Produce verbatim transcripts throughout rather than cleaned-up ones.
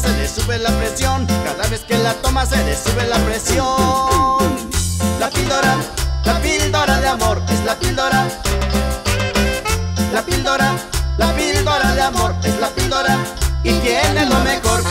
se le sube la presión. Cada vez que la toma se le sube la presión. La píldora, la píldora de amor, es la píldora. La píldora, la píldora de amor, es la píldora y tiene lo mejor.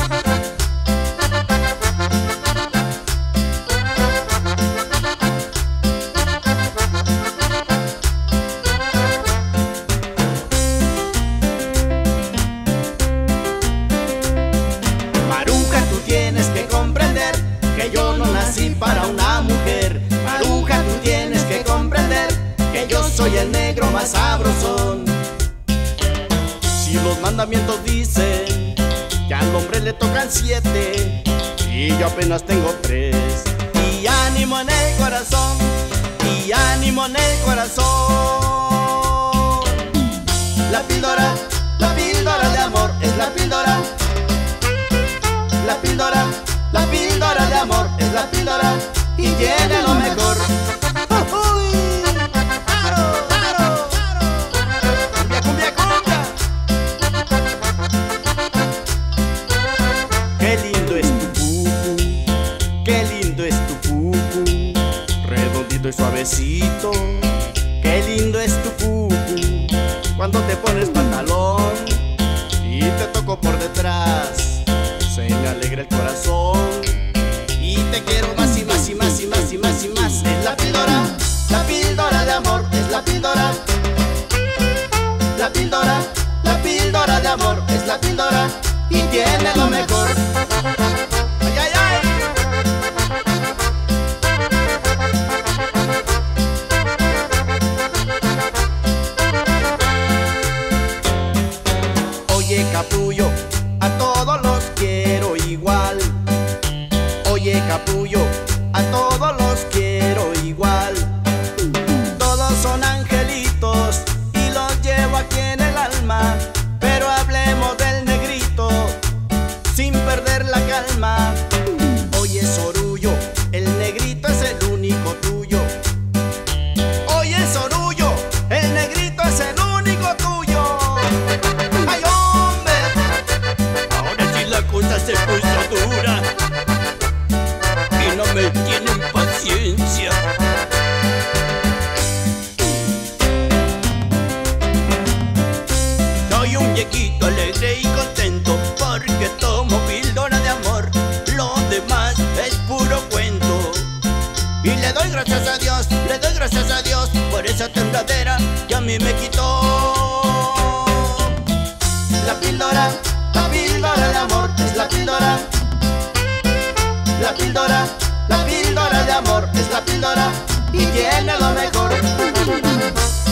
Maruja, tú tienes que comprender que yo no nací para una mujer. Maruja, tú tienes que comprender que yo soy el negro más sabrosón. Si los mandamientos dicen que al hombre le tocan siete y yo apenas tengo tres, y ánimo en el corazón, y ánimo en el corazón. La píldora, la píldora de amor, es la píldora. La píldora, la píldora de amor, es la píldora y tiene lo mejor. Qué lindo es tu pupu, qué lindo es tu pupu, redondito y suavecito. Qué lindo es tu pupu, cuando te pones pantalón y te toco por detrás, se me alegra el corazón y te quiero más y más y más y más y más y más. Es la píldora, la píldora de amor, es la píldora. La píldora, la píldora de amor, es la píldora y tiene lo mejor. ¡Ay, ay, ay! Oye, capullo, a todos los quiero igual. Oye, capullo, a todos los quiero igual. Todos son angelitos y los llevo aquí en el alma. Pero hablemos del negrito sin perder la calma. Oye, sorullo, el negrito es el único tuyo. Oye, sorullo, el negrito es el único tuyo. ¡Ay, hombre! Ahora sí la cosa se puso dura y no me tienen paciencia. Soy un viejito alegre y contento porque tomo píldora de amor. Lo demás es puro cuento. Y le doy gracias a Dios, le doy gracias a Dios por esa tembladera que a mí me quitó. La píldora, la píldora de amor, es la píldora. La píldora, la píldora de amor, es la píldora y tiene lo mejor.